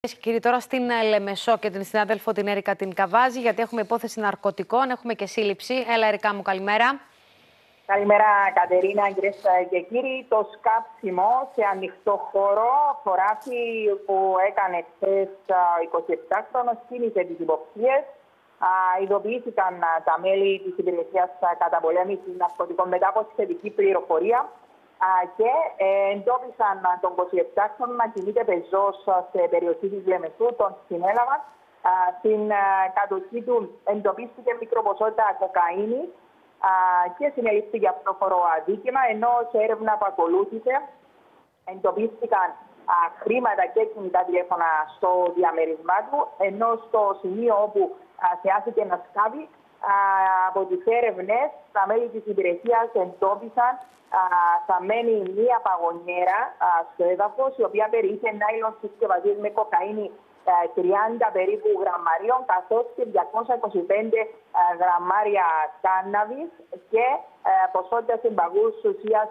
Κύριε, τώρα στην Λεμεσό και την συνάδελφο την Έρικα την Καβάζη, γιατί έχουμε υπόθεση ναρκωτικών, έχουμε και σύλληψη. Έλα, Έρικα μου, καλημέρα. Καλημέρα, Κατερίνα, κυρίες και κύριοι. Το σκάψιμο σε ανοιχτό χώρο, χωράφι που έκανε χθες 27χρονος, κίνησε τις υποψίες. Ειδοποιήθηκαν τα μέλη της Υπηρεσίας Καταπολέμησης Ναρκωτικών μετά από σχετική πληροφορία και εντόπισαν τον 27χρονο να κινείται πεζός σε περιοχή της Λεμεσού, τον συνέλαβαν. Στην κατοχή του εντοπίστηκε μικροποσότητα κοκαίνης και συνελήφθηκε αυτόφορο αδίκημα, ενώ σε έρευνα που ακολούθησε εντοπίστηκαν χρήματα και κινητά τηλέφωνα στο διαμέρισμά του, ενώ στο σημείο όπου θεάθηκε να σκάβει, από τις έρευνες τα μέλη της υπηρεσίας εντόπισαν θαμμένη μία παγωνιέρα στο έδαφος, η οποία περιείχε νάιλον συσκευασίες με κοκαίνη 30 περίπου γραμμαρίων, καθώς και 225 γραμμάρια κάναβης και ποσότητα συμπαγούς ουσίας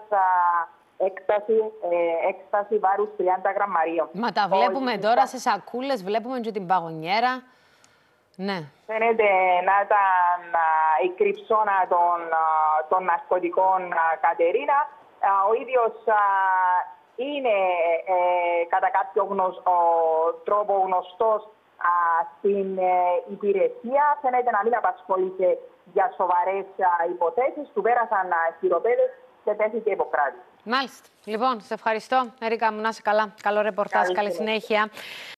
έκσταση βάρους 30 γραμμαρίων. Μα τα βλέπουμε τώρα σε σακούλες, βλέπουμε και την παγωνιέρα. Ναι. Φαίνεται να ήταν η κρυψώνα των ναρκωτικών, Κατερίνα. Ο ίδιος είναι κατά κάποιο τρόπο γνωστός στην υπηρεσία. Φαίνεται να μην απασχολείται για σοβαρές υποθέσεις. Του πέρασαν χειροπέδες και τέθηκε υποκράτηση. Μάλιστα. Λοιπόν, σε ευχαριστώ. Έρικα μου, να είσαι καλά. Καλό ρεπορτάζ, καλή συνέχεια.